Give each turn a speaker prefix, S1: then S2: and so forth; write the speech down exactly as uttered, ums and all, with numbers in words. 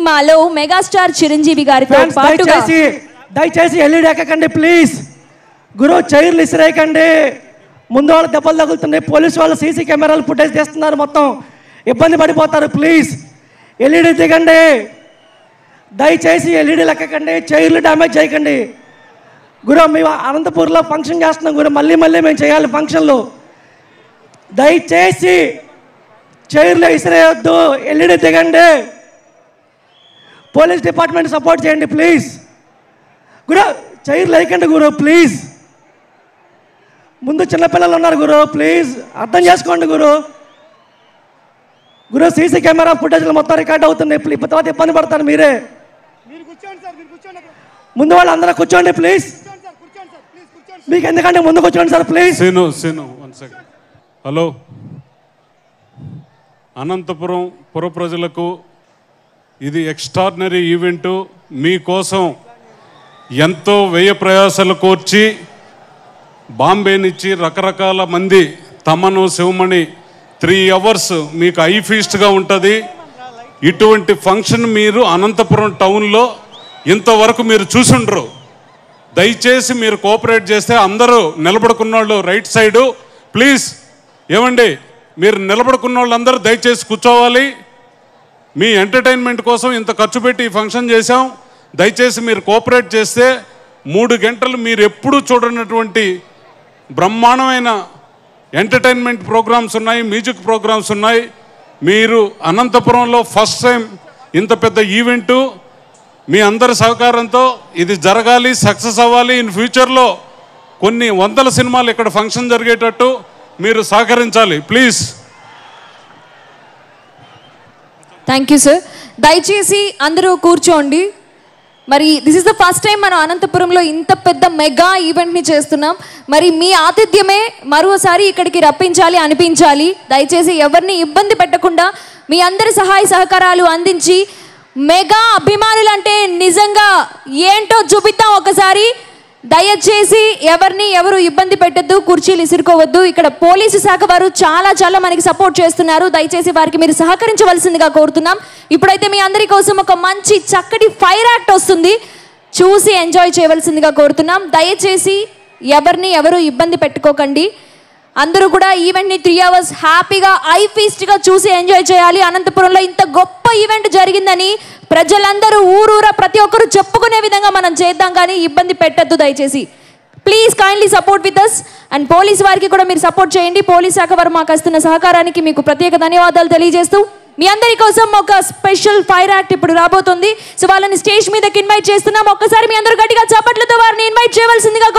S1: సినిమాలో మెగాస్టార్ చిరంజీవి గారితో పాటుగా
S2: దయచేసి దయచేసి ఎల్ఈడి ఎక్కకండి ప్లీజ్. గురు చైర్లు ఇసిరేయకండి, ముందు వాళ్ళు దెబ్బలు తగులుతున్నాయి, పోలీసు వాళ్ళు సీసీ కెమెరాలు ఫుటేజ్ తీస్తున్నారు, మొత్తం ఇబ్బంది పడిపోతారు. ప్లీజ్ ఎల్ఈడి దిగండి, దయచేసి ఎల్ఈడి లెక్కకండి, చైర్లు డ్యామేజ్ చేయకండి. గురు మేము అనంతపూర్లో ఫంక్షన్ చేస్తున్నాం గురు, మళ్ళీ మళ్ళీ మేము చేయాలి ఫంక్షన్లు. దయచేసి చైర్లు ఇసిరేయొద్దు, ఎల్ఈడి దిగండి, పోలీస్ డిపార్ట్మెంట్ సపోర్ట్ చేయండి ప్లీజ్. గురు చైర్లు వేయకండి గురు ప్లీజ్, ముందు చిన్నపిల్లలు ఉన్నారు గురు, ప్లీజ్ అర్థం చేసుకోండి గురు. గురు సీసీ కెమెరా ఫుటేజ్లు మొత్తం రికార్డ్ అవుతుంది, తర్వాత ఇబ్బంది పడతారు మీరే. ముందు వాళ్ళు అందరూ కూర్చోండి ప్లీజ్, మీకు ఎందుకంటే ముందు కూర్చోండి సార్ ప్లీజ్.
S3: హలో, అనంతపురం పుర ప్రజలకు ఇది ఎక్స్ట్రాడినరీ ఈవెంటు. మీకోసం ఎంతో వ్యయ ప్రయాసాలు కోర్చి బాంబే నుంచి రకరకాల మంది, తమను శివమణి త్రీ అవర్స్ మీకు ఐ ఫీస్ట్గా ఉంటుంది. ఇటువంటి ఫంక్షన్ మీరు అనంతపురం టౌన్లో ఇంతవరకు మీరు చూసుండ్రు. దయచేసి మీరు కోఆపరేట్ చేస్తే అందరూ నిలబడుకున్న వాళ్ళు రైట్ సైడు ప్లీజ్. ఏమండి, మీరు నిలబడుకున్న వాళ్ళందరూ దయచేసి కూర్చోవాలి. మీ ఎంటర్టైన్మెంట్ కోసం ఇంత ఖర్చు పెట్టి ఈ ఫంక్షన్ చేశాం. దయచేసి మీరు కోఆపరేట్ చేస్తే మూడు గంటలు మీరు ఎప్పుడూ చూడనటువంటి బ్రహ్మాండమైన ఎంటర్టైన్మెంట్ ప్రోగ్రామ్స్ ఉన్నాయి, మ్యూజిక్ ప్రోగ్రామ్స్ ఉన్నాయి. మీరు అనంతపురంలో ఫస్ట్ టైం ఇంత పెద్ద ఈవెంటు మీ అందరి సహకారంతో ఇది జరగాలి, సక్సెస్ అవ్వాలి. ఇన్ ఫ్యూచర్లో కొన్ని వందల సినిమాలు ఇక్కడ ఫంక్షన్ జరిగేటట్టు మీరు సహకరించాలి ప్లీజ్.
S1: Thank you sir. దయచేసి అందరూ కూర్చోండి. మరి this is the first time మనం అనంతపురంలో ఇంత పెద్ద మెగా ఈవెంట్ని చేస్తున్నాం. మరి మీ ఆతిథ్యమే మరోసారి ఇక్కడికి రప్పించాలి అనిపించాలి. దయచేసి ఎవరిని ఇబ్బంది పెట్టకుండా మీ అందరి సహాయ సహకారాలు అందించి మెగా అభిమానులు అంటే నిజంగా ఏంటో చూపిద్దాం ఒకసారి. దయచేసి ఎవరిని ఎవరు ఇబ్బంది పెట్టద్దు, కుర్చీలు ఇసురుకోవద్దు. ఇక్కడ పోలీసు శాఖ వారు చాలా చాలా మనకి సపోర్ట్ చేస్తున్నారు. దయచేసి వారికి మీరు సహకరించవలసిందిగా కోరుతున్నాం. ఇప్పుడైతే మీ అందరి కోసం ఒక మంచి చక్కటి ఫైర్ యాక్ట్ వస్తుంది, చూసి ఎంజాయ్ చేయవలసిందిగా కోరుతున్నాం. దయచేసి ఎవరిని ఎవరు ఇబ్బంది పెట్టుకోకండి. అందరూ కూడా ఈవెంట్ని త్రీ అవర్స్ హ్యాపీగా ఐ ఫీస్ట్గా చూసి ఎంజాయ్ చేయాలి. అనంతపురంలో ఇంత గొప్ప ఈవెంట్ జరిగిందని ప్రజలందరూ ఊరూరా ప్రతి ఒక్కరు చెప్పుకునే విధంగా మనం చేద్దాం, కానీ ఇబ్బంది పెట్టద్దు దయచేసి. Please kindly support with us. And police వారికి కూడా మీరు సపోర్ట్ చేయండి. పోలీస్ శాఖ వారు మాకు వస్తున్న సహకారానికి మీకు ప్రత్యేక ధన్యవాదాలు తెలియజేస్తూ మీ అందరి కోసం ఒక స్పెషల్ ఫైర్ యాక్ట్ ఇప్పుడు రాబోతుంది. సో వాళ్ళని స్టేజ్ మీదకి ఇన్వైట్ చేస్తున్నాం. ఒక్కసారి మీ అందరూ గట్టిగా చప్పట్లతో వారిని ఇన్వైట్ చేయవలసిందిగా